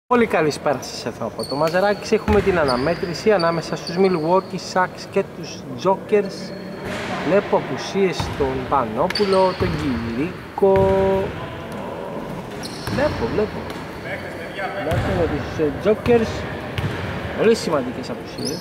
Πολύ καλησπέρα σας εδώ από το Μαζαράκης. Έχουμε την αναμέτρηση ανάμεσα στους Milwaukee Bucks και τους Jokers. Βλέπω απουσίες στον Πανόπουλο, τον Κυρίκο. Βλέπω τους Jokers. Πολύ σημαντικές απουσίες.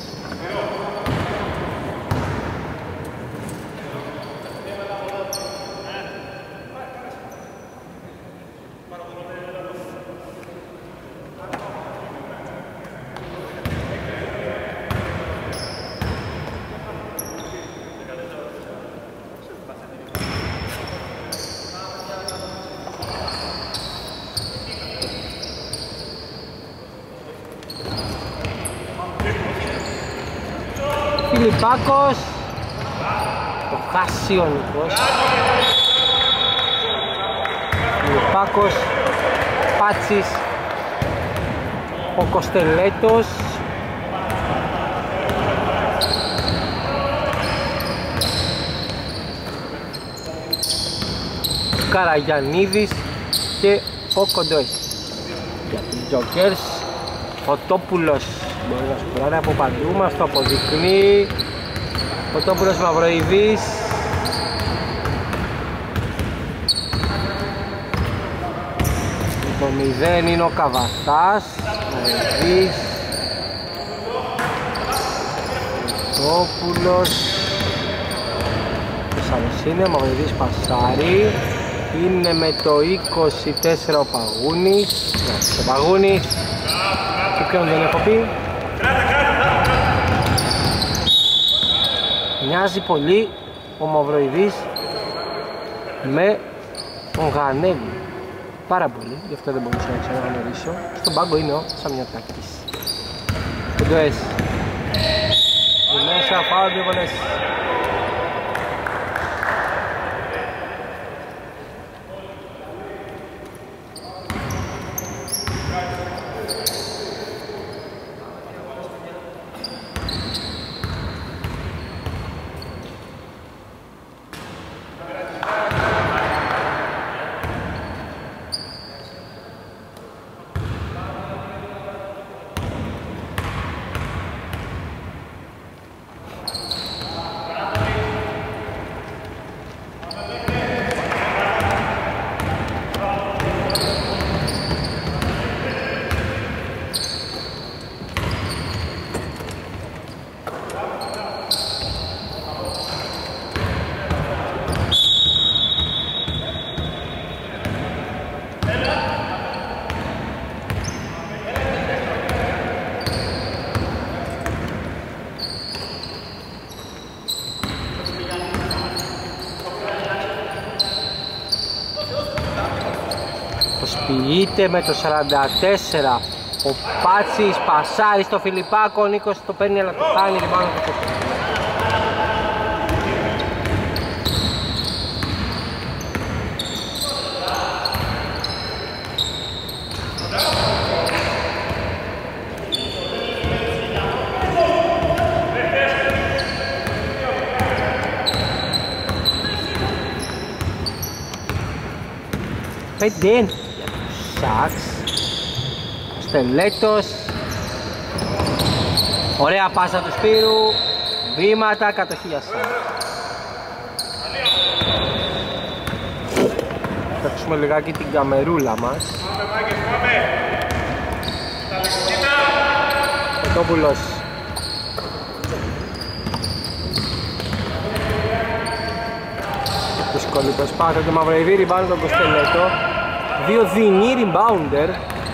Φιλιππάκος, το χάσει ο Νικός. Φιλιππάκος, Πάτσης, ο Κοστελέτος. Καραγιαννίδης και ο Κοντοές. Για τους Jokers, Φωτόπουλος μπορεί να σκουράρει από παντού, μας το αποδεικνύει. Φωτόπουλος, Μαυροειδής. Το 0 είναι ο Καβαθάς. Μαυροειδής, Φωτόπουλος. Το είναι Μαυροειδής πασάρι. Είναι με το 24 ο Παγούνης. Ο Παγούνης. Και ποιον δεν έχω πει. Μοιάζει πολύ ο Μαυροειδής με τον Γανέβη. Πάρα πολύ, γι' αυτό δεν μπορούσα να ξαναγνωρίσω. Στον πάγκο είναι ο Σαμιωτάκης. Κοντοές. Μέσα πάω δύο βολές. Προσποιείται με το 44 ο Πάτσης, πασάρι στο Φιλιππάκο, ο Νίκος το παίρνει αλλά το χάνει και πάνω το Πεντέν Σάξ, Στελέτος. Ωραία πάσα του Σπύρου. Βήματα, κατοχή για Σάξ. Θα παίξουμε λιγάκι την καμερούλα μας. Φωτόπουλος. Δύσκολη προσπάθεια του Μαυροειδή, rebound τον Κοστελέτο. Δύο δεινοί rebounder.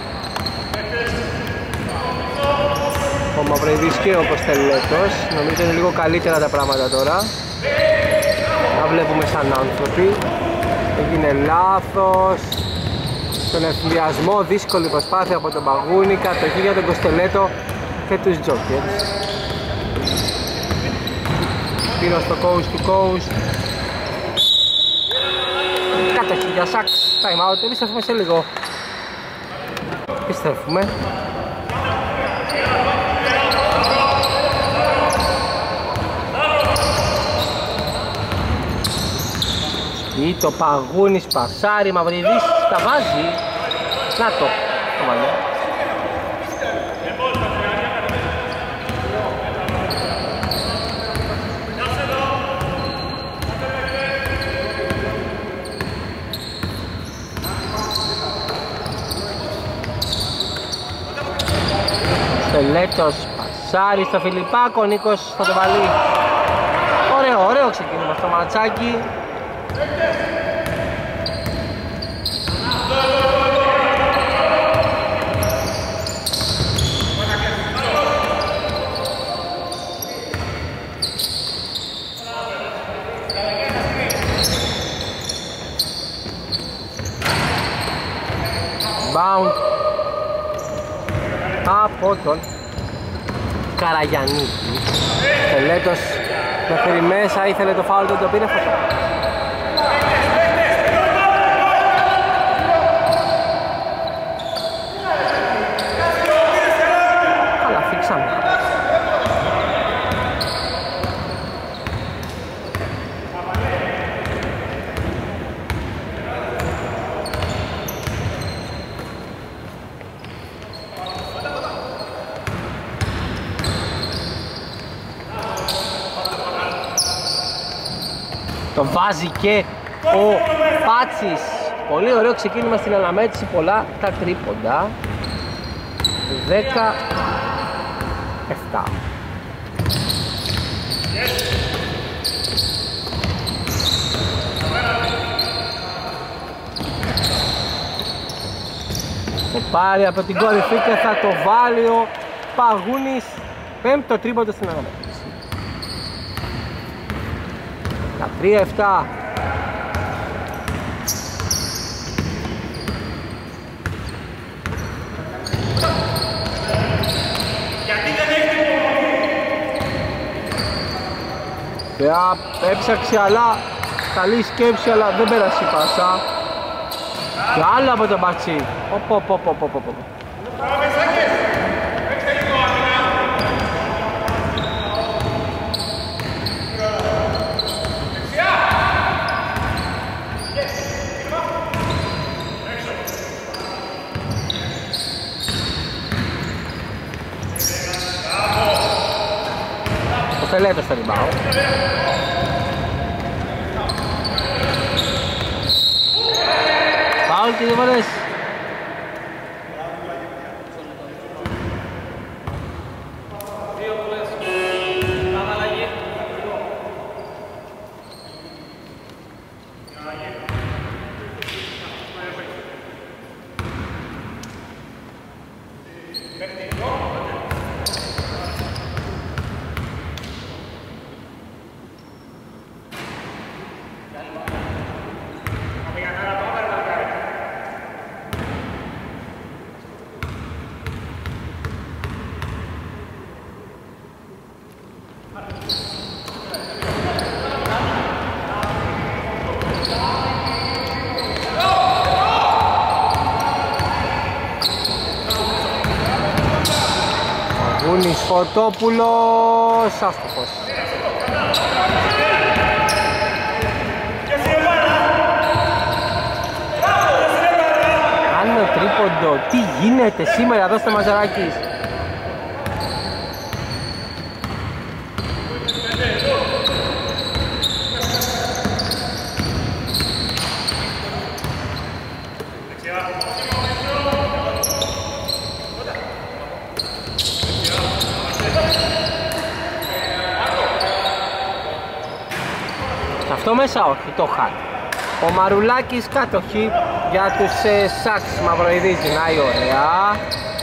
Ο Μαυροειδής και ο Κοστελέτος. Νομίζω είναι λίγο καλύτερα τα πράγματα τώρα. Τα βλέπουμε σαν άνθρωποι. Έγινε λάθος. Στον ευθυνδιασμό, δύσκολη προσπάθεια από τον Παγούνη. Κατοχή για τον Κοστελέτο και τους Jokers. Πήρω στο coast to coast. Κατοχή για Σάξ. Time out, επιστρέφουμε σε λίγο. Επιστρέφουμε. Ή το Παγούνης πασάρι, Μαυριδής τα βάζει. Να το βάλε. Στελέτος πασάρει στο Φιλιππάκο, ο Νίκος θα το βάλει. Ωραίο ξεκίνημα στο ματσάκι. Bound από τον Καραγιαννίκη. Τελέτος μέχρι μέσα, ήθελε το φάουλ, δεν το πήρε. Αλλά φίξαμε. Το βάζει και ο Πάτσης. Πολύ ωραίο ξεκίνημα στην αναμέτρηση, πολλά τα τρίποντα. 17. Το πάρει από την κορυφή και θα το βάλει ο Παγούνης. Πέμπτο τρίποντο στην αναμέτρηση. 13-7. Έψαξε, αλλά καλή σκέψη, αλλά δεν πέρασε η πάσα. Και άλλο από τον Μπατσί. Τελέτος στο rebound. Φάουλ και δύο φορές. Φωτόπουλος, άστοχος. Άλλο τρίποντο, τι γίνεται σήμερα εδώ στο Μαζαράκης. Αυτό μέσα όχι, το χάνει. Ο Μαρουλάκης κατοχή για τους Σάξ. Μαυροειδής γυρνάει ωραία.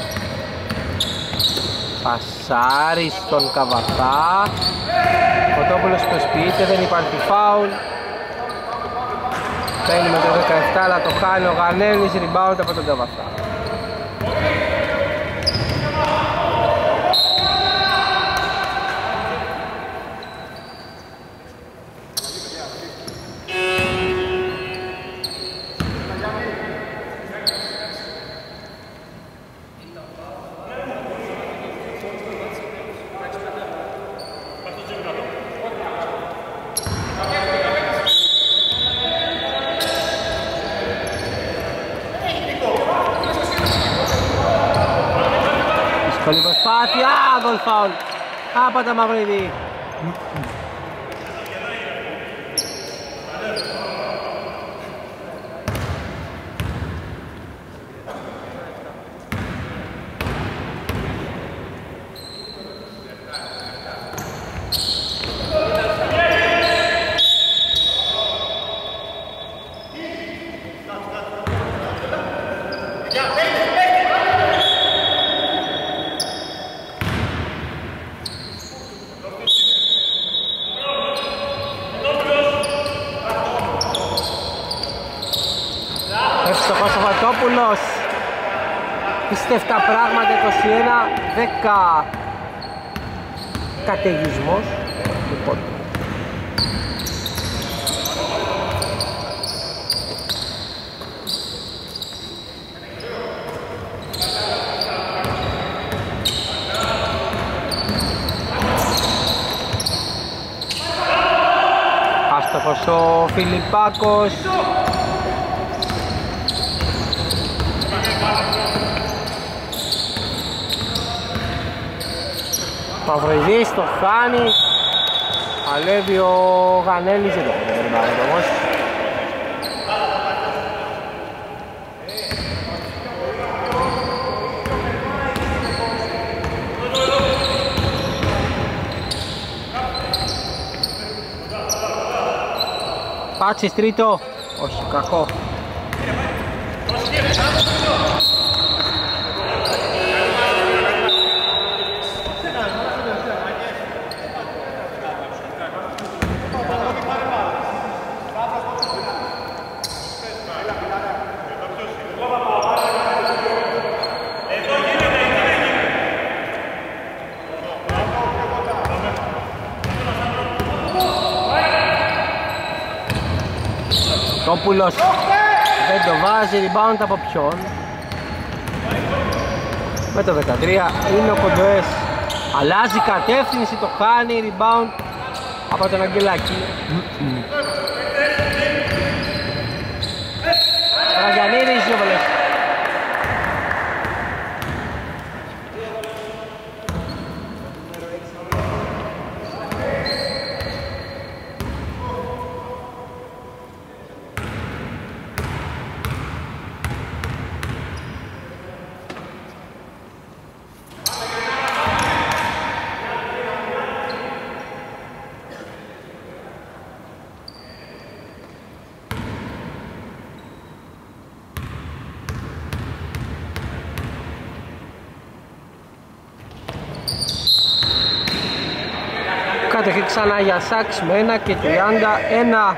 Πασάρι στον Καβαθά. Κοτόπουλος προσποιείται, δεν υπάρχει φάουλ. Παίρνει με το 17, αλλά το χάνει ο Γανέλης, rebound από τον Καβαθά. Δύσκολη προσπάθεια, γκολ φάουλ από τα Μαυροειδή. Εύστοχος ο Φατόπουλος. Πιστευτά πράγματα, 21-10. Καταιγισμός. Λοιπόν. Άστοχος ο Φιλιππάκος. Παυροειδής το χάνει. Παλεύει ο Γανέλης, δεν το περιμένει όμως. Πάτσις τρίτο, όχι κακό. Τόπουλος δεν το βάζει, rebound από ποιον? Με το 13 είναι ο Κοντοές. Αλλάζει κατεύθυνση, το χάνει, rebound από τον Αγγελάκη. Ραγιανίδης, δύο βολές. Κατοχή ξανά για Σάξ με 1 και 31.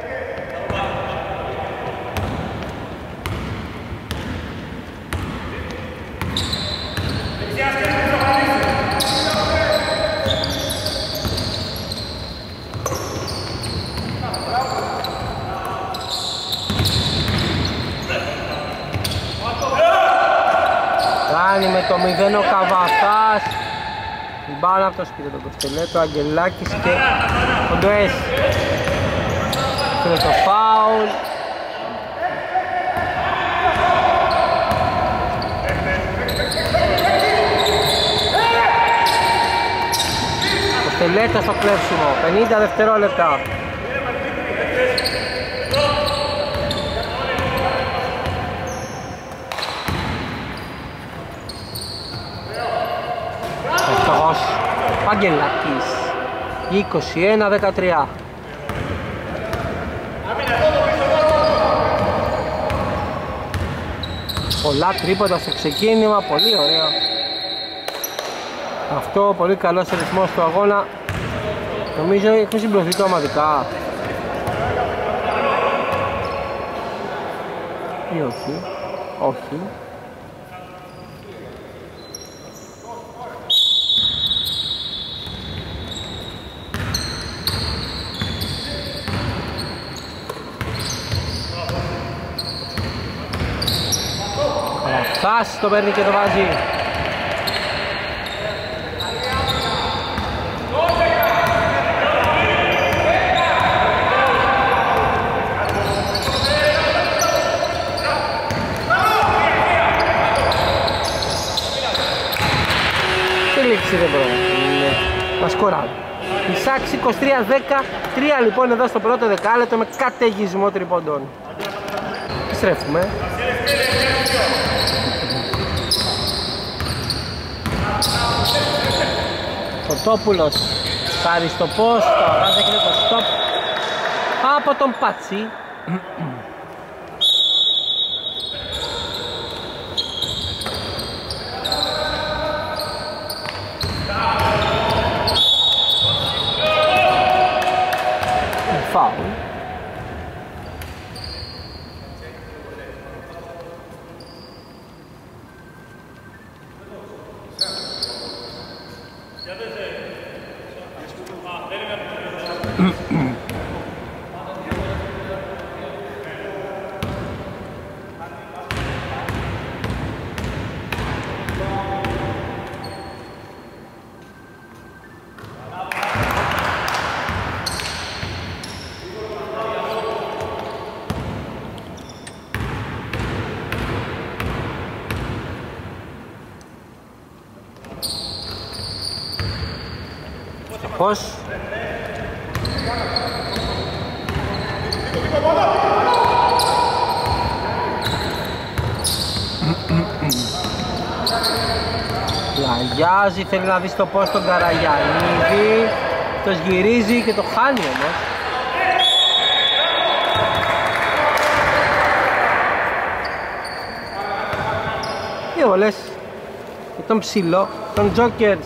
Κάνει με το 0 ο Καβαθάς. Την μπάλα από το σπίτι του Κοστελέτο, Αγγελάκης και Κοντοές. Φίλε το φάουλ. Κοστελέτο στο κλέψιμο, 50 δευτερόλεπτα. Αγγελάκης 21-13. Πολλά τρίποτα στο ξεκίνημα, πολύ ωραίο. Αυτό πολύ καλός ρυθμός του αγώνα. Νομίζω έχουν συμπληρωθεί το ομαδικά. Ή όχι, όχι. Φτάσει, το παίρνει και το βάζει. Τι λήξη δεν μπορεί να σκοράρει. Η Σάξ 23-10, 3 λοιπόν εδώ στο πρώτο δεκάλεπτο με καταιγισμό τριποντών. Στρέφουμε. Κοτόπουλος, Χαριστοπός, το βάζει και το stop από τον Πατσί. Πώς πλαγιάζει, θέλει να δει στο πώς τον Καραγιαννίδη, το γυρίζει και το χάνει όμως. Δύο βολές και τον ψηλό, τον Τζόκερς.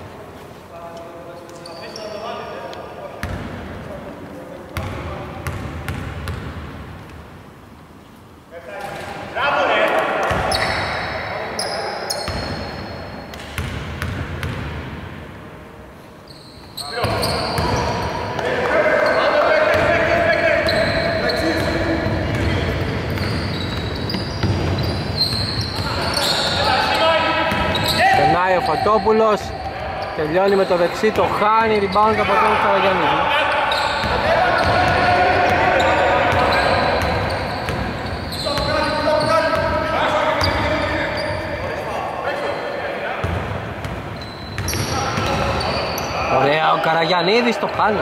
Φωτόπουλος τελειώνει με το δεξί, το χάνει, rebound από τον Καραγιαννίδη. Ωραία, ο Καραγιαννίδης το χάνει.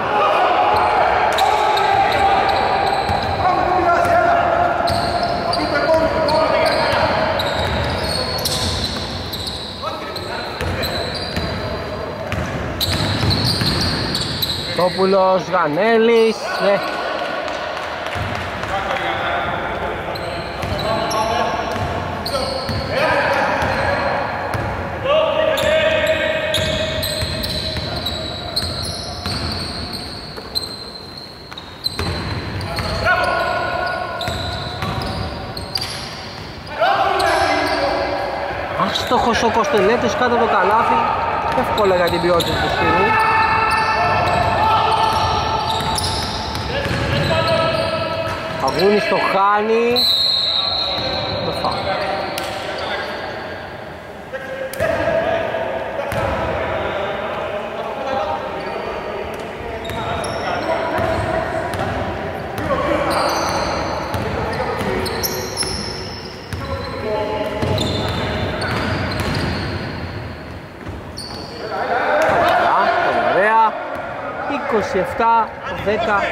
Φωτόπουλος, Γανέλης, ναι. Άστοχος ο Κοστελέτης κάτω από το καλάθι, εύκολα για την ποιότητα του στήρου. Αγούνης το χάνει. Το φάω. Ωραία. 27-10.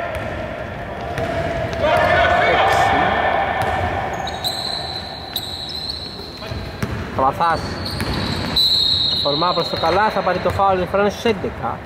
Καβαθάς φορμά προς το καλά, θα πάρει το φάουλ, διαφορά είναι στους 11.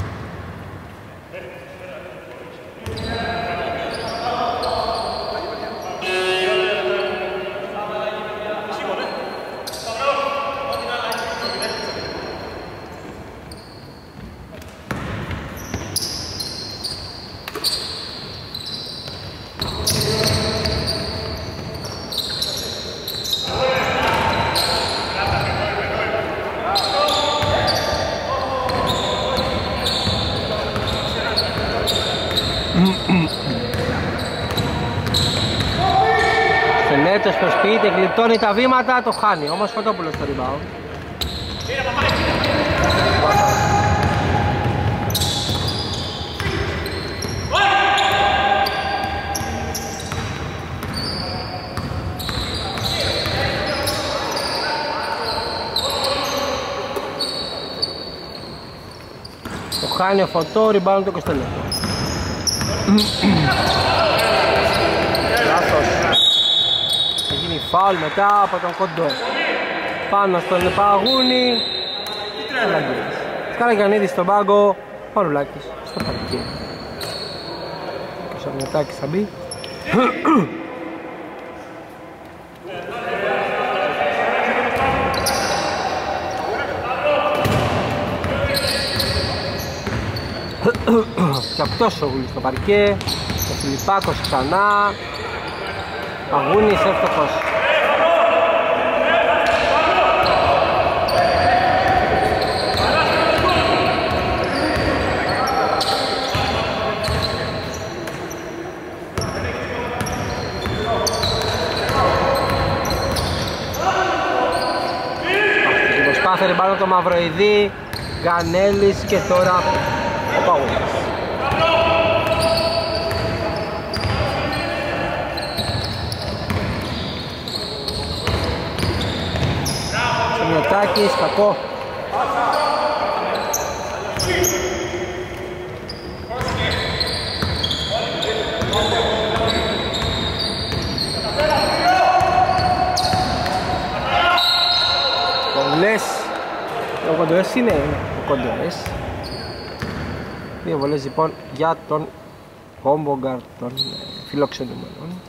Στενέτος προσποιείται, γλιτώνει τα βήματα, το χάνει. Όμως Φωτόπουλος στο rebound. Το χάνει ο Φωτό, rebound το Κοστελέτο. Φάουλ μετά από τον Κοντό. Πάνω στον Παγούνι. Καραγιαννίδης στον πάγκο. Πανουλάκης στο παρκή. Ο Σαρνετάκης θα μπει. Και αυτός ο Γουλής στο παρκέ. Ο Φιλιππάκος ξανά. Παγούνις εύστοχος. προσπάθεια ριμπάουντ το Μαυροειδή, Γκανέλης και τώρα ο Παούλης. Σεμιωτάκης, κακό. Ο Κοντοές είναι ο Κοντοές. Δύο βολές λοιπόν για τον Κόμπογκαρτ των φιλοξενούμενων.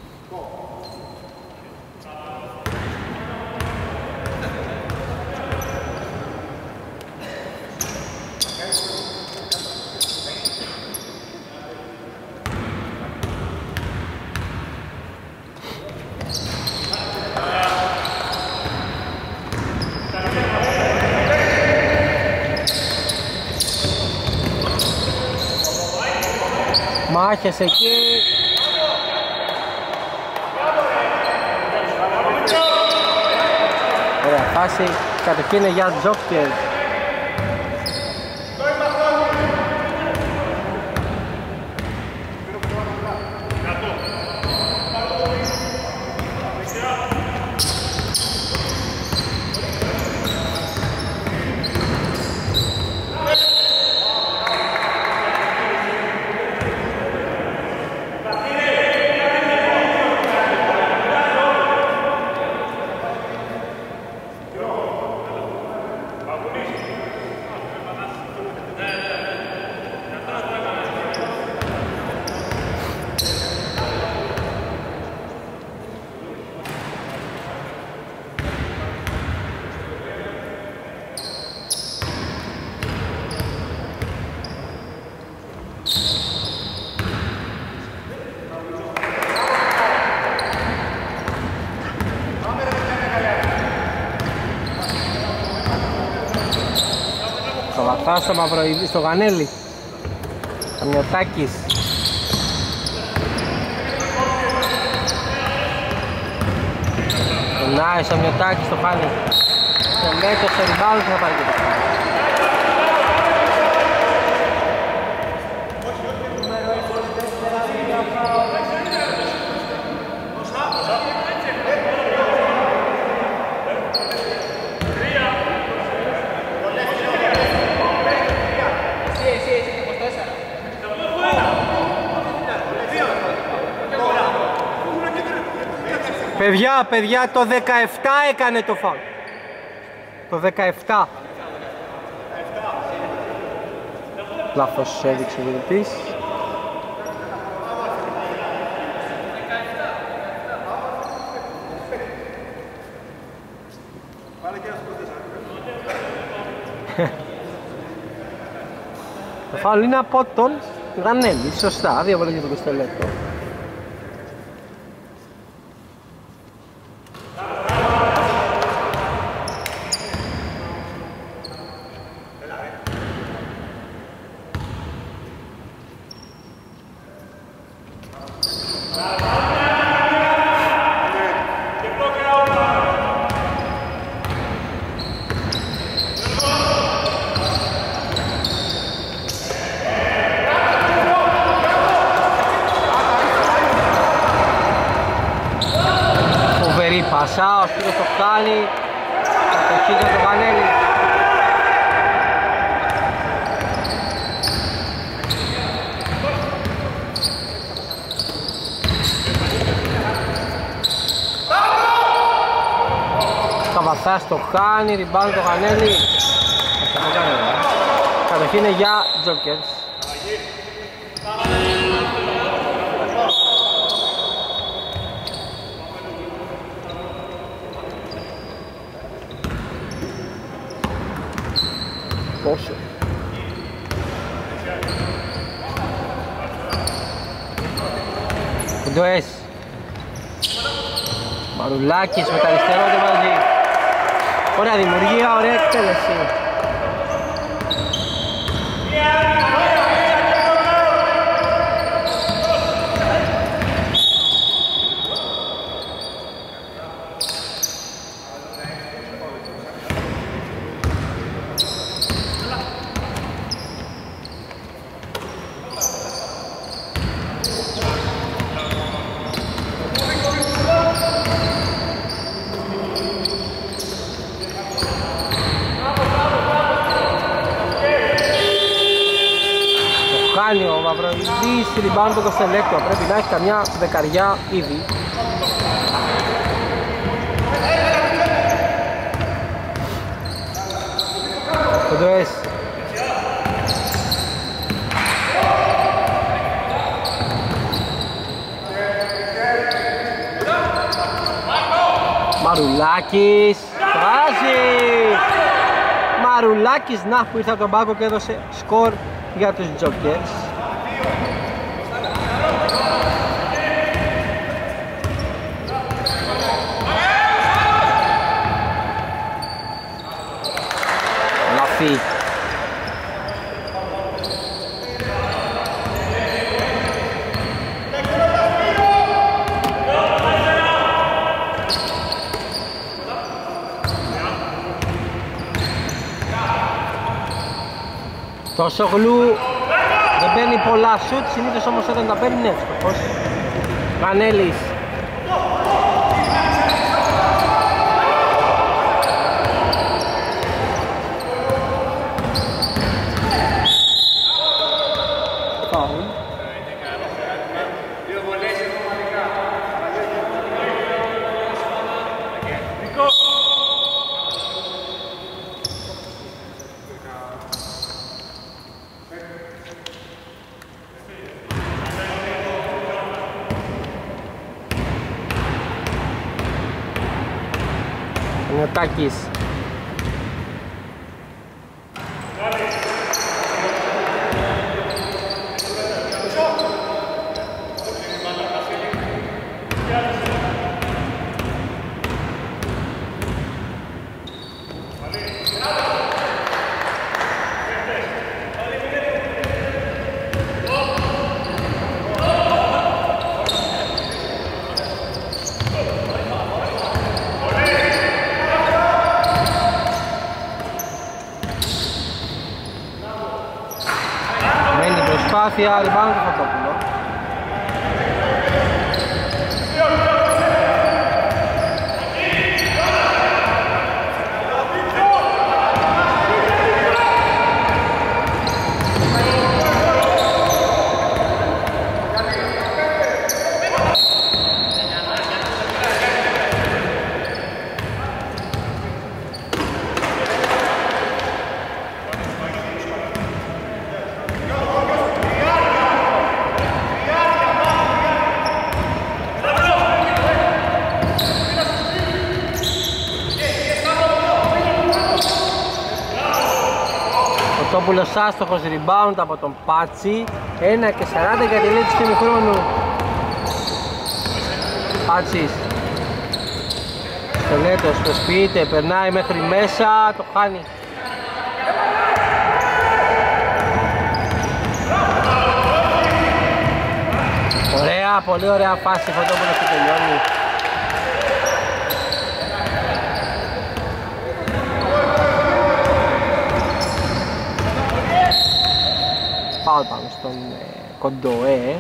Μάχες εκεί. Ωραία φάση. Κατοχή είναι για Τζόκερ. Στο Μαυροειδή, στο Γανέλη. Σαμιωτάκης. Περνάει ο Σαμιωτάκης, το χάνει. Τελέτος στο rebound θα πάρει και το χάνει. Παιδιά, το 17 έκανε το φάουλ. Το 17. Λάθος έδειξε ο διαιτητής. Το φάουλ είναι από τον Γανέλη, σωστά, δύο βολές για τον Κοστελέτο. Πασά, ο Σπύρος το κάνει. Κατοχή για το Γανέλη. Καβαθάς το κάνει, ριμπάουν το Γανέλη. Κατοχή είναι για Τζόκερς. Πόσο. Κοντοές. Μαρουλάκης με τα αριστερό το βάζει. Ωραία δημιουργία, ωραία εκτέλεση. rebound το Κωνσταντέλεκτο, πρέπει να έχει καμιά δεκαριά ήδη. Κοντοές. Μαρουλάκης, βάζει! Μαρουλάκης, να, που ήρθε από τον πάγκο και έδωσε σκορ για τους Jokers. Λαφή. Το Σογλού δεν παίρνει πολλά σουτ, συνήθως όμως όταν τα παίρνει είναι εύστοχος. Βανέλης. Νιωτάκης. Προσπάθεια, rebound του Φωτόπουλο. Φωτόπουλος άστοχος, rebound από τον Πάτσι. 1:40 για τη λήξη του ημιχρόνου. Πάτσις. Στελέτος προσποιείται, περνάει μέχρι μέσα, το χάνει. Ωραία, πολύ ωραία φάση, Φωτόπουλος που τελειώνει. Πάω πάνω στον Κοντοέ.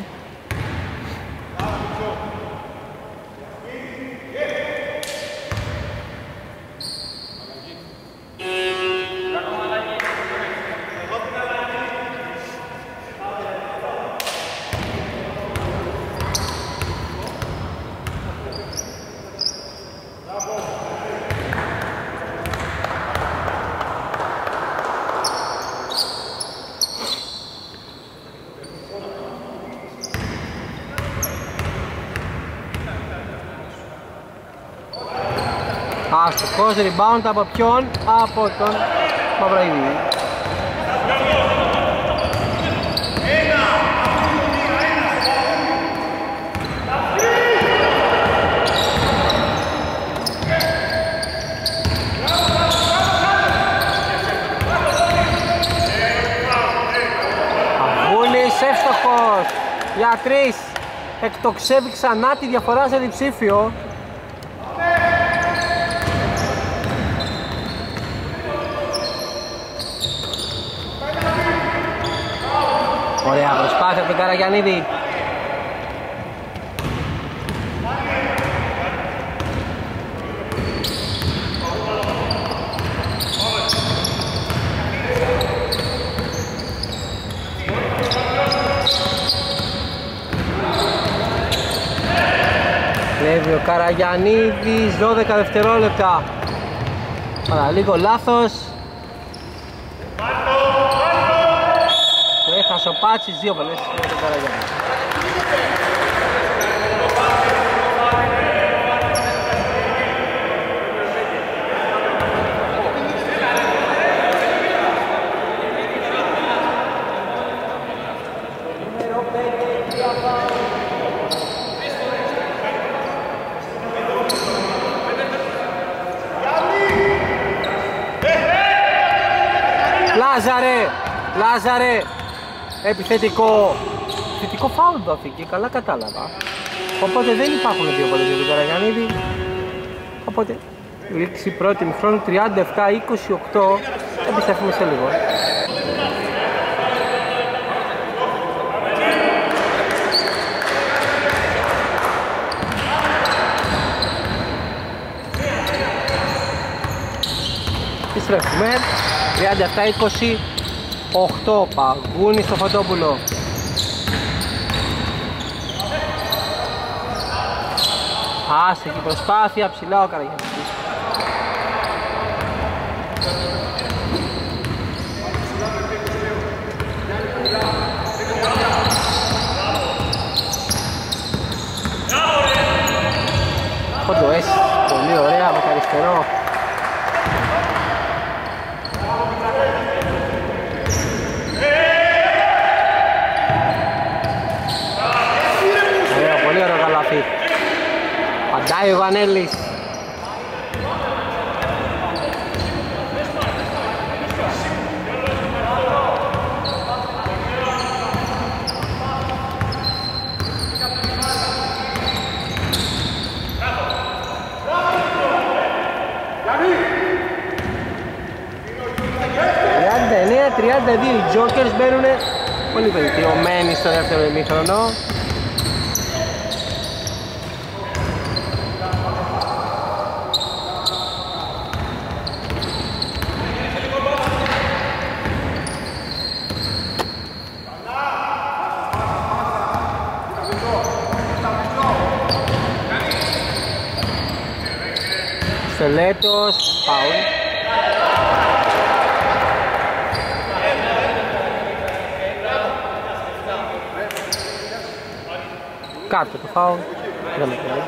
Αστοχός, rebound από ποιον? Από τον Μαυραίδη. Αγούλης εύστοχος για 3. Εκτοξεύει ξανά τη διαφορά σε διψήφιο. Ωραία προσπάθεια από τον Καραγιαννίδη. Καραγιαννίδης, 12 δευτερόλεπτα. Παραλίγο λάθος. Το έχασε ο Πάτσης, 2 βολές για τον Καραγιαννίδη. Λάζαρε, επιθετικό φάουλ δόθηκε, καλά κατάλαβα. Οπότε δεν υπάρχουν 2 βολές για τον Καραγιαννίδη. Οπότε λήξη πρώτη μηχρόνου 37-28, επιστρέφουμε σε λίγο. Επιστρέφουμε 37-20. 8 Παγούνι στο Φωτόπουλο. Άστοχη προσπάθεια, ψηλά ο Καραγιαννίδης. Κοντοές, πολύ ωραία με αριστερό. Παντάει ο Βανέλης. Οι Jokers μπαίνουν πολύ βελτιωμένοι στο δεύτερο ημίχρονο. Στελέτος, φάουλ. Κάτω το φάουλ. Δεν με θέλει.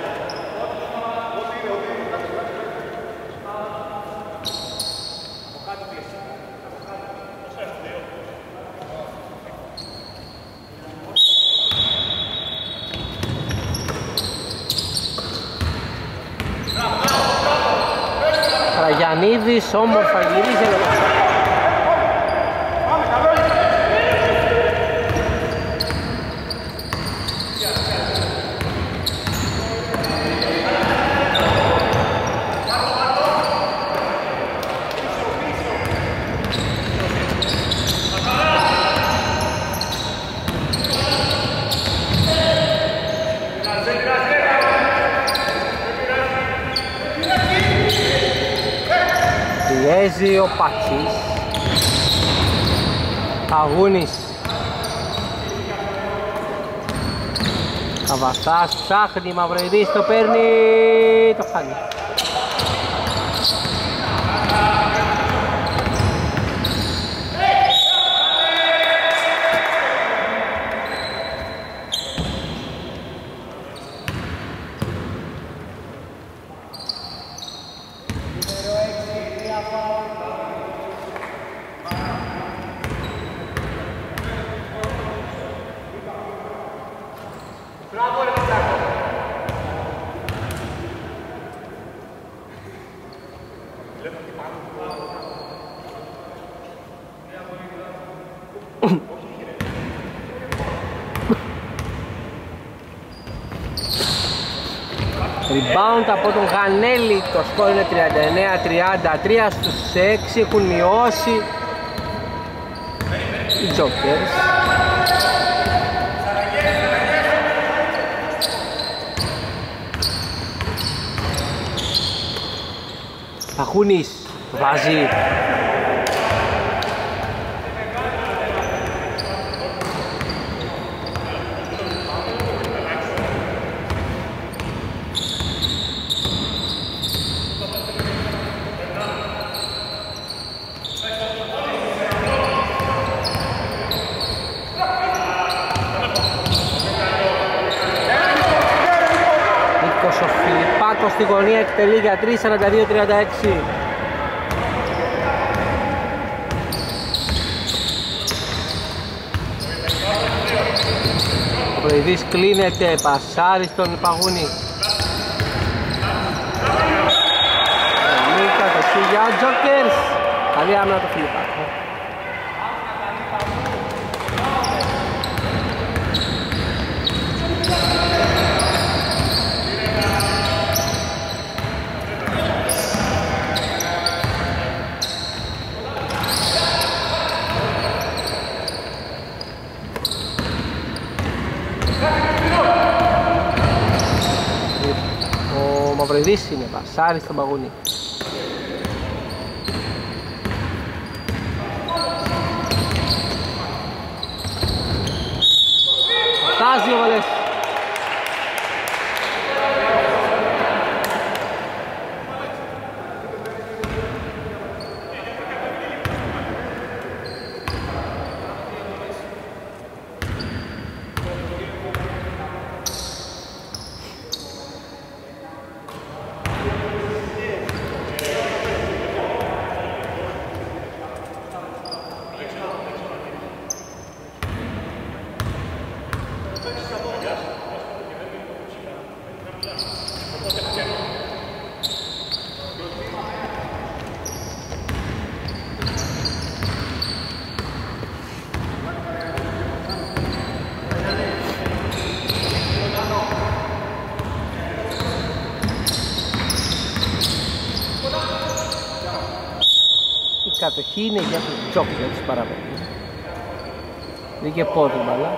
Καραγιαννίδης, όμορφα γυρίζει. Πιέζει ο Πατσής. Αγούνης. Καβαθάς ψάχνει, Μαυροειδής το παίρνει, το χάνει. Rebound από τον Γανέλη, το σκορ είναι 39-33, στους 6 έχουν μειώσει οι Jokers. Παχούνης βάζει. στη γωνία, εκτελεί για 3, 42-36. Ο Προειδής κλείνεται, πασάρει στον Παγούνη. Κατοχή για Τζόκερς. Καλή άμυνα το Φιλιππάκο. Ο Μαυροδής είναι πασάρι στον Παγούνη. Φτάζει ο Βαλές. Η κατοχή είναι για τους Τζόκερς παραμένει. Βγήκε πόδι μπαλά.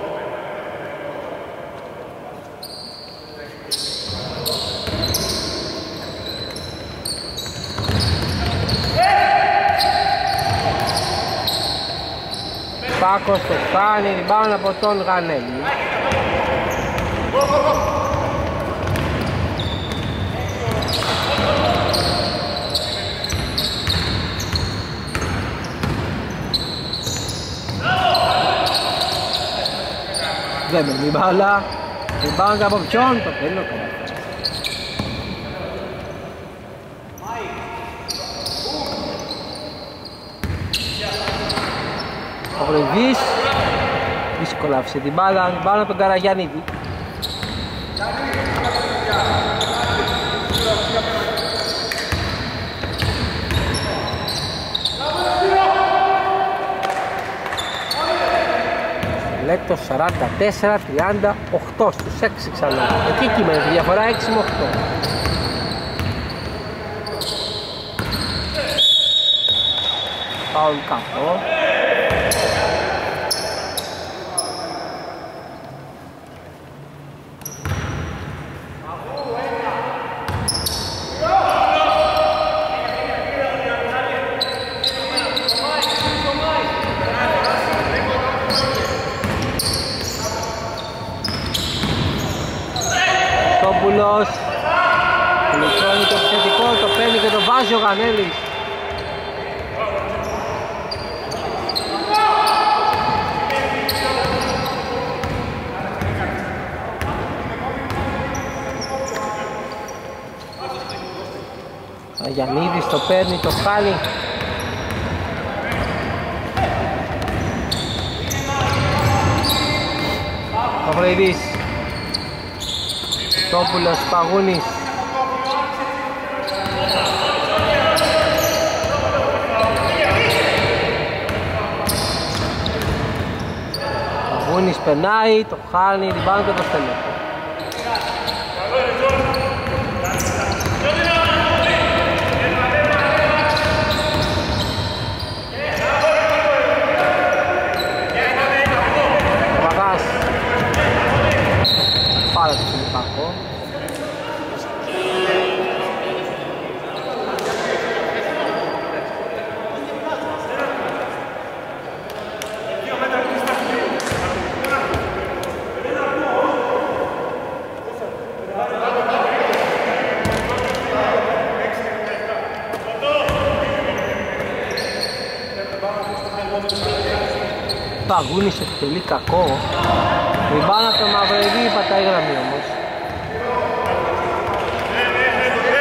Πάκος το κάνει, rebound από τον Γανέλη. Δεν μένει η μπάλα. Rebound από ποιον, το παίρνει ο Καβάτας. Ο Προειδής δύσκολα άφησε την μπάλα από τον Καραγιαννίδη. Λέτος 44-38 στους 6 ξανά. Εκεί κείμενε τη διαφορά 6 με 8. Φάουλ κάτω. Λουτσώνει το επιθετικό, το παίρνει και το βάζει ο Γανέλης. Αγιαννίδης το παίρνει, το χάνει. Παυλοειδής. Τόπουλος, Παγούνης. Παγούνης περνάει, το χάνει, rebound και το στέλνει. Παπαγάς. Πάρα το Φιλιππάκο. Παγούνης εκτελεί κακό. Rebound από το Μαυροδί, πατάει γραμμή όμως.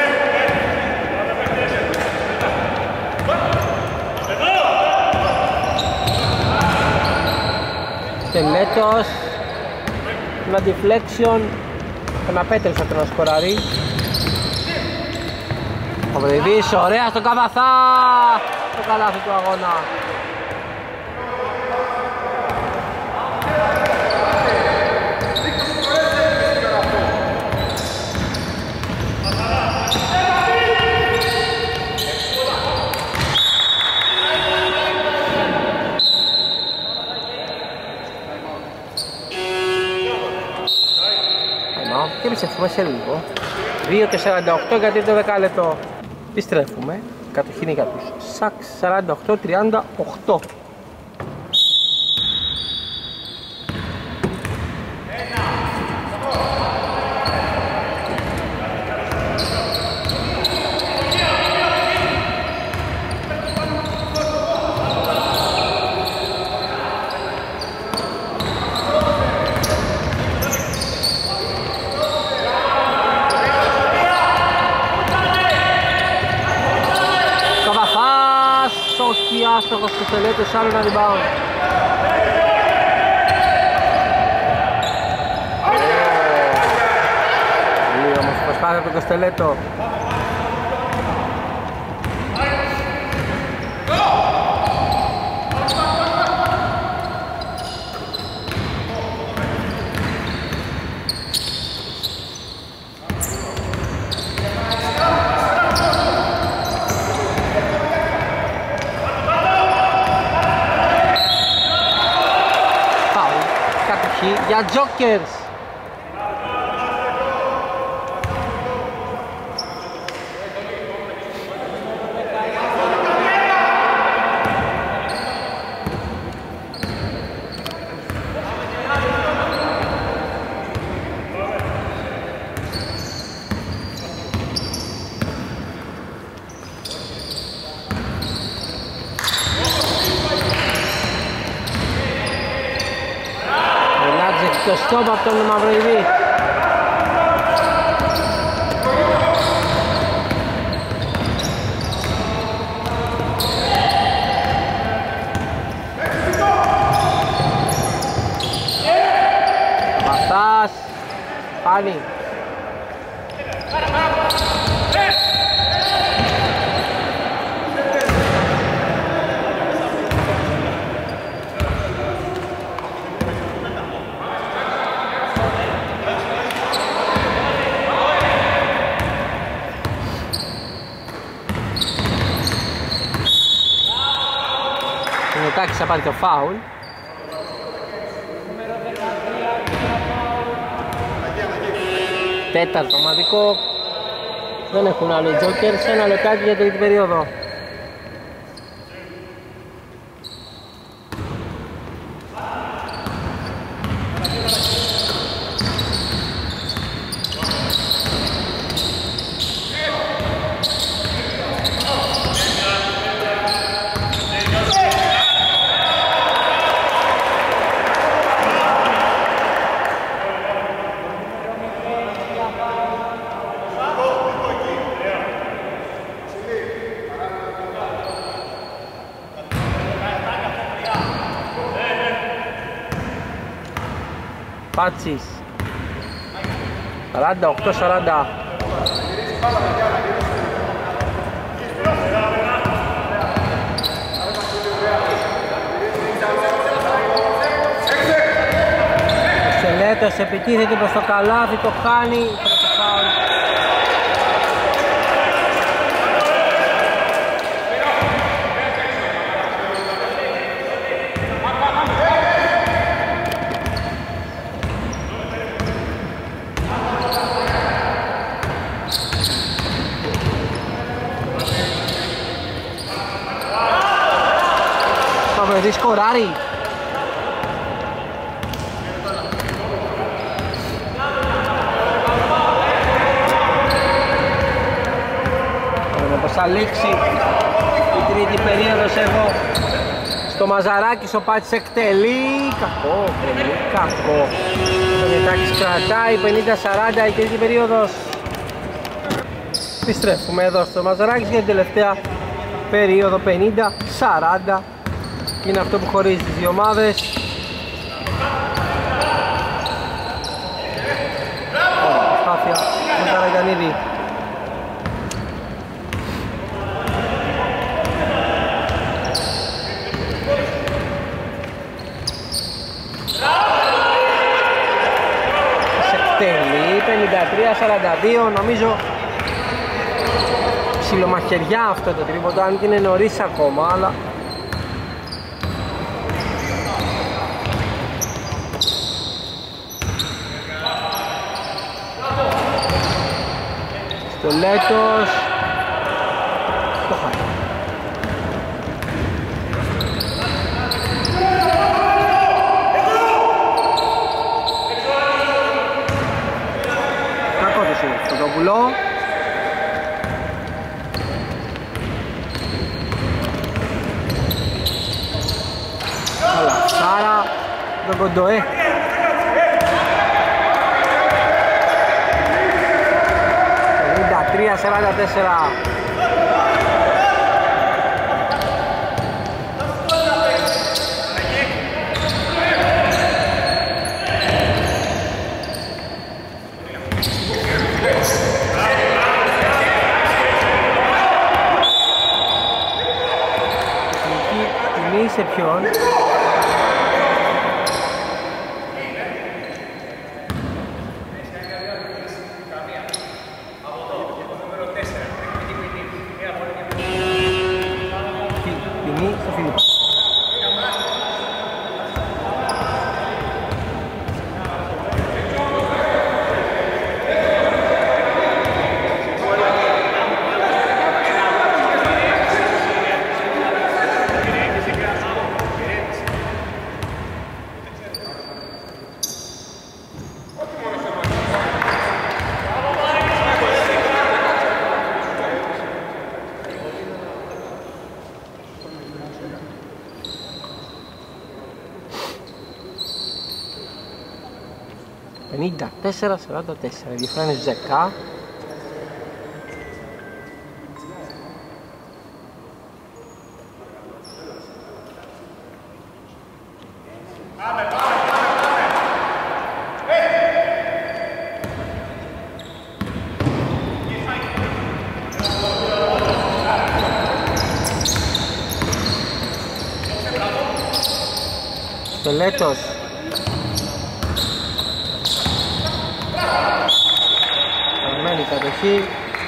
Κοστελέτος. Ένα deflection. Αναπέτρεψε από τον να σκοράρει. Ο Βρυδής, ωραία στον Καβαθά. Το καλάθι του αγώνα. Και επιστρέφουμε σε λίγο. 2:48 για τρίτο δεκάλεπτο. Επιστρέφουμε. Κατοχή για τους Σαξ 48-38. Άστοχος του Κοστελέτος, άλλο ένα rebound. Πολύ όμως προσπάθεια από τον Κοστελέτο. Για Jokers. Το στόπ από τον Μαυροειδή. Μαστάς. Πάλι. Τάκης θα πάρει το φάουλ. Τέταρτο ομαδικό. Δεν έχουν άλλο οι Jokers. Ένα λεπτάκι για τρίτη περίοδο. Πάτσις 48-40. Σελέτος επιτίθεται προς το καλάθι, το χάνει. Σκοράρει. Όπως θα λήξει η τρίτη περίοδος εδώ στο Μαζαράκης, ο Πάτσης εκτελεί. Κακό, πολύ κακό. Το Νετάκης κρατάει 50-40 η τρίτη περίοδος. Επιστρέφουμε εδώ στο Μαζαράκης για την τελευταία περίοδο 50-40. Είναι αυτό που χωρίζει τις δύο ομάδες. Καραγιαννίδη. Σε εκτελεί 53-42, νομίζω ψιλομαχαιριά αυτό το τρίποντο, αν και είναι νωρίς ακόμα, αλλά στο Λέτος το χάρη. Κακό το είναι αυτό το πουλό. Σάρα, τον Κοντοέ. Τρία 44. Τιμή σε ποιον? Πενήντα 4-44, η διαφορά είναι 10. Στελέτος. Παραμένει κατοχή.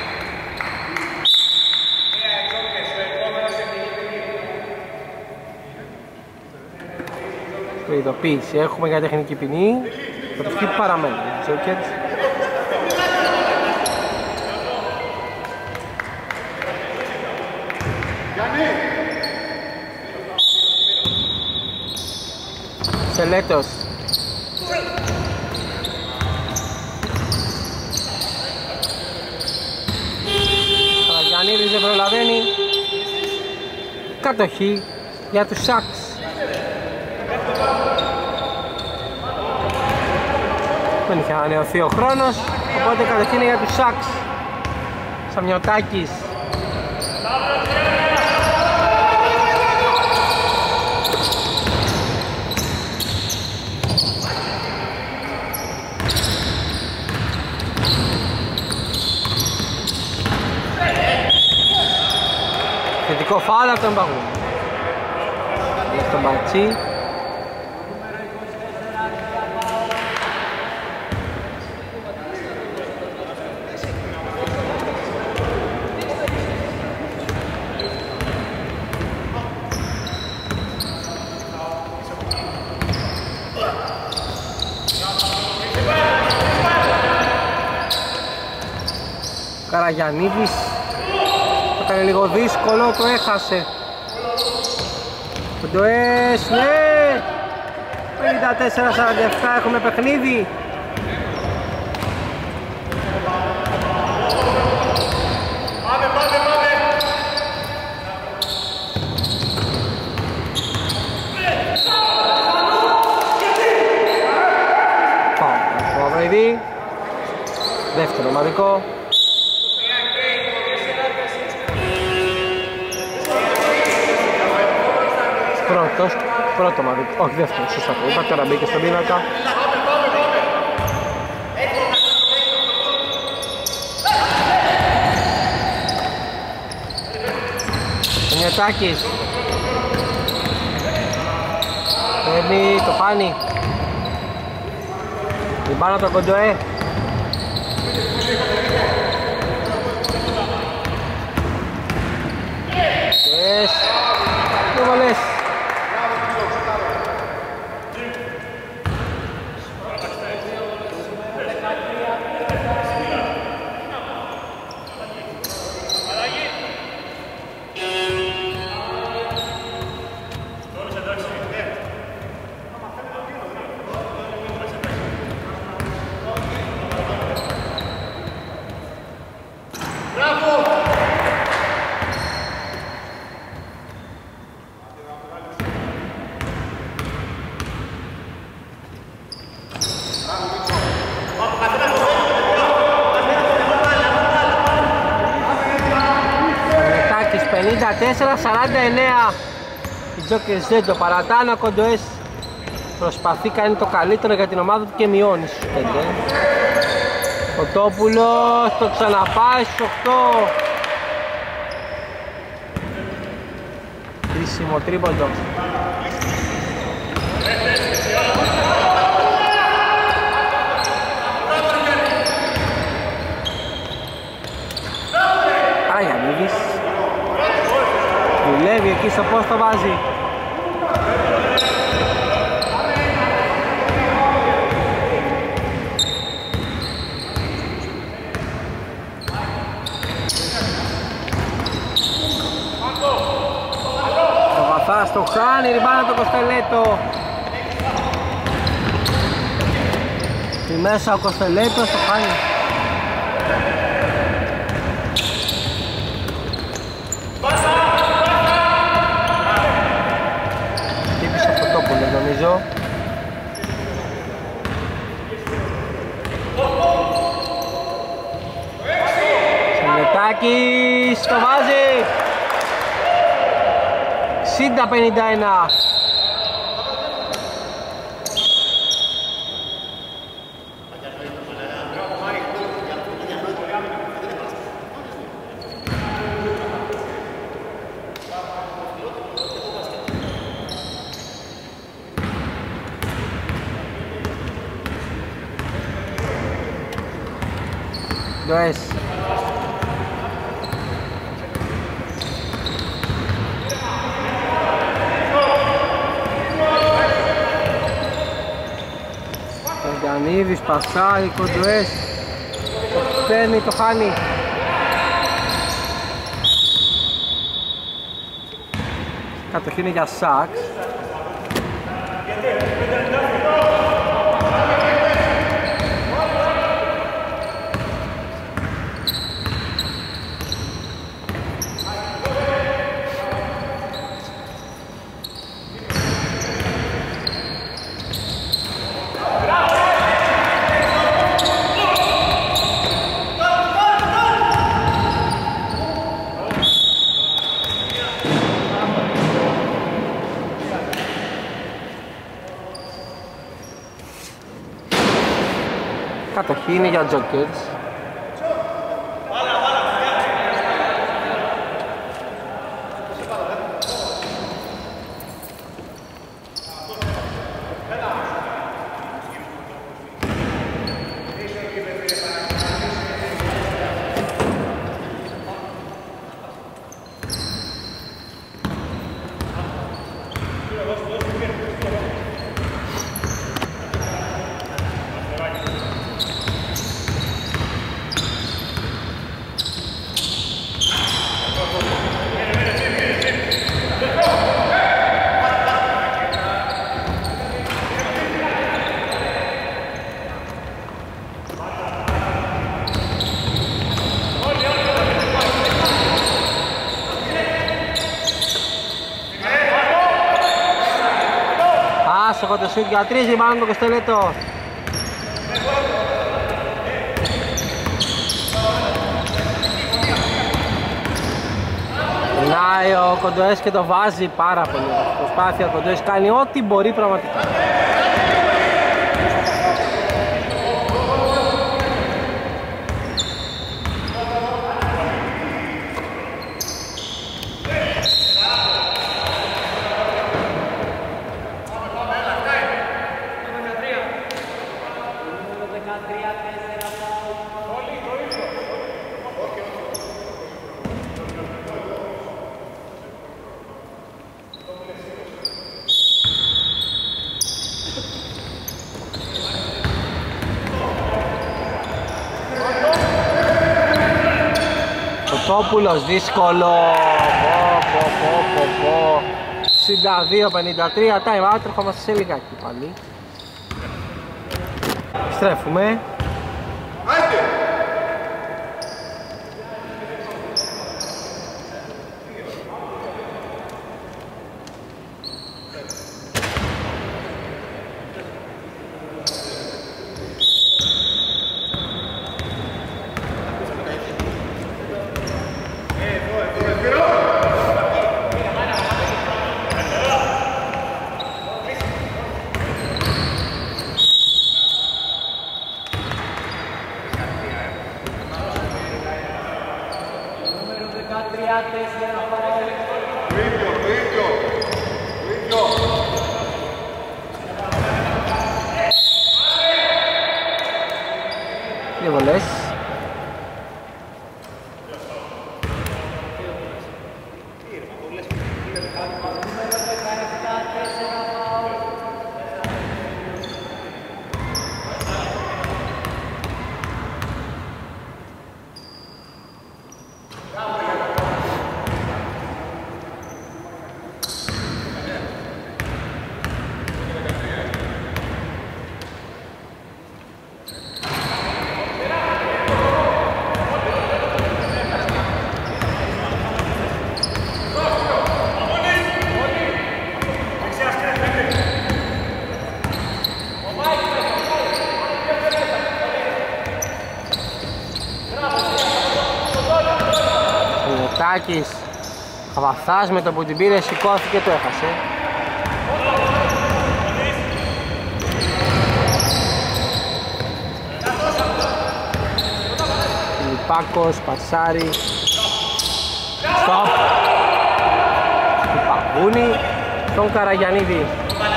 Προειδοποίηση έχουμε για τεχνική ποινή. Κατοχή παραμένει. Τζόκερς. Σελέτος. Καραγιαννίδης δεν προλαβαίνει. Κατοχή για τους Σάξ. Δεν είχε ανανεωθεί ο χρόνος, οπότε κατοχή είναι για τους Σάξ. Σαμιωτάκης. Θετικό φάουλ από τον Παγού. Στον Μπατσί. Καραγιαννίδης. Το έκανε λίγο δύσκολο, το έχασε. Κοντοές, ναι! 54-47, έχουμε παιχνίδι. Πάμε στο Αβραϊδί. Δεύτερο ομαδικό. Πρώτο μαδικό, όχι δεύτερο, σωστά το είπα, τώρα μπήκε στον πίνακα. Νετάκης. Παίρνει το Χάνι. Την πάνω το Κοντοέ. Yes. Δύο βολές. Μετάκης 54-49. Οι Τζόκερς δεν το παρατάνε. Ο Κοντοές προσπαθεί, κάνει το καλύτερο για την ομάδα του και μειώνει στους 5. Ο Τόπουλος το ξαναπάει στους 8. Κρίσιμο τρίποντο. Αγιαννίδης δουλεύει εκεί στο πώς το βάζει. Το βαθά στο χάνει, ριμπάνα το Κοστελέτο. Στη μέσα ο Κοστελέτος το χάνει. Χτύπησε από το Τόπουλο νομίζω. Σεμετάκης το βάζει. 60-51. Does. Γιαννίδης, πασάρι, Κοντοές. Το παίρνει, το χάνει. Κατοχή είναι για Σάξ. Κατοχή είναι για Τζόκερς. Άστοχο το σούτ για 3, μάλλον το Κοστελέτο. Νάει ο Κοντοές και το βάζει πάρα πολύ. Προσπάθεια ο Κοντοές, κάνει ό,τι μπορεί πραγματικά. Νικόπουλος, δύσκολο. 62-53, time out, ερχόμαστε σε λιγάκι πάλι. Στρέφουμε. Δύο βολές. Καβαθάς με το που την πήρε σηκώθηκε, το έχασε. Λιπάκος, πασάρι. Στοπ. Του Παγούνι, τον Καραγιαννίδη.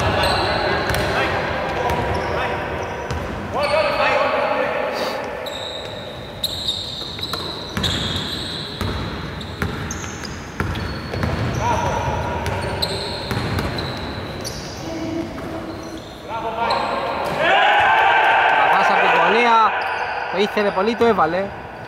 Το ήθελε πολύ, το έβαλε.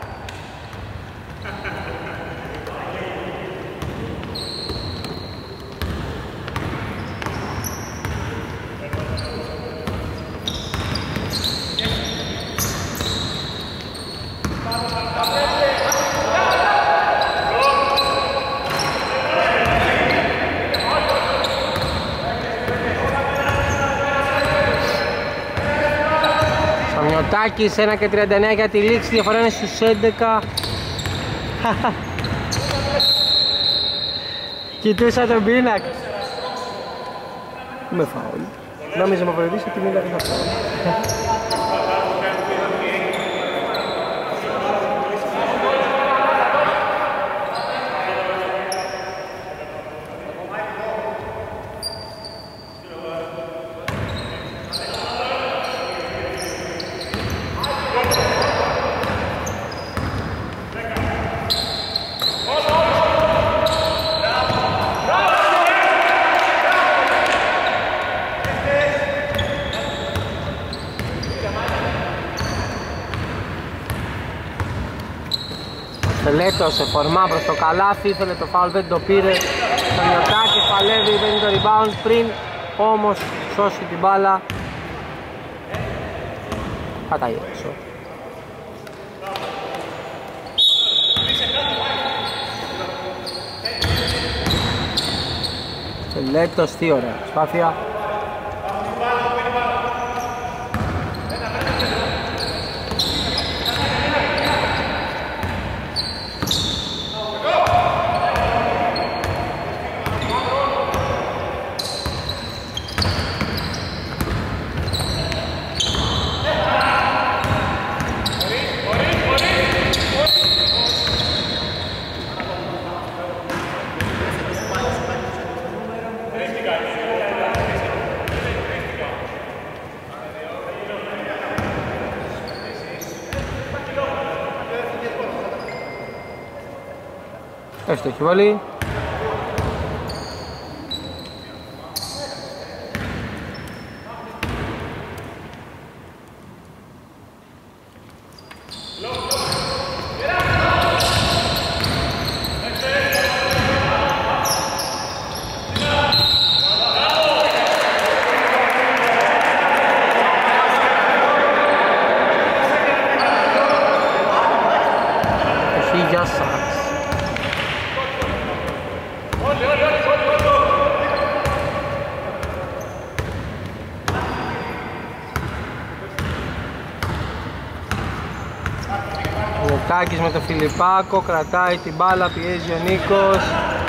Τάκης 1 και 39 για τη λήξη, διαφορά είναι στους 11. Κοιτούσα τον πίνακ. Με φάουλ. Νόμιζα με βοηθήσει ότι μίλα δεν θα φάουλ. Λέτος σε φορμά προς το καλάθι, ήθελε το φάουλ, δεν το πήρε. Το Μιωτάκης παλεύει, παίρνει το rebound πριν όμως σώσει την μπάλα. Πατάει έξω. Λέτος, τι ωραία προσπάθεια. Εύστοχη βολή. Τάκης με τον Φιλιππάκο, κρατάει την μπάλα, πιέζει ο Νίκος.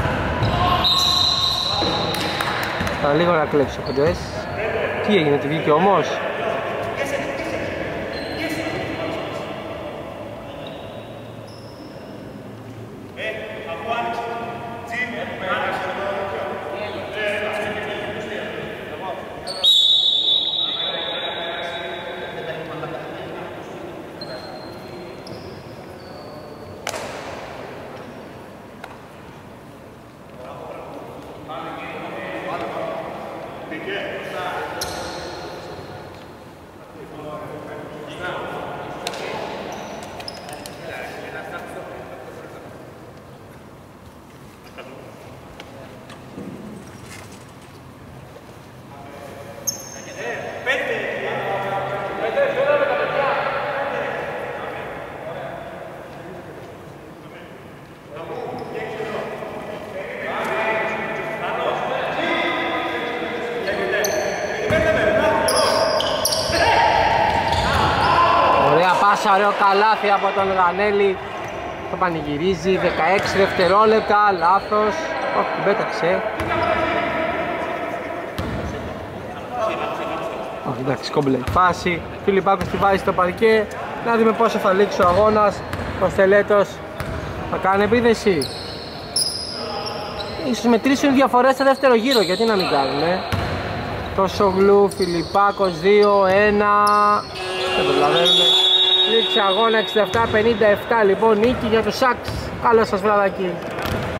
Θα λίγο να κλέψει ο Κοντές. Τι έγινε, τη βγήκε όμως? Ωραίο καλάθι από τον Γανέλη. Το πανηγυρίζει, 16 δευτερόλεπτα, λάθος. Όχι, την πέταξε. Όχι, εντάξει, κόμπλε φάση. Φιλιππάκος τη βάζει στο παρκέ. Να δούμε πόσο θα λήξει ο αγώνας. Ο Στελέτος θα κάνει επίθεση. Ίσως μετρήσουν διαφορές στο δεύτερο γύρο, γιατί να μην κάνουνε. Το Σογλού, Φιλιππάκος 2-1. Δεν προλαβαίνουμε. Λήξη αγώνα 67-57, λοιπόν, νίκη για τους Σάξ. Καλό σας βραδάκι.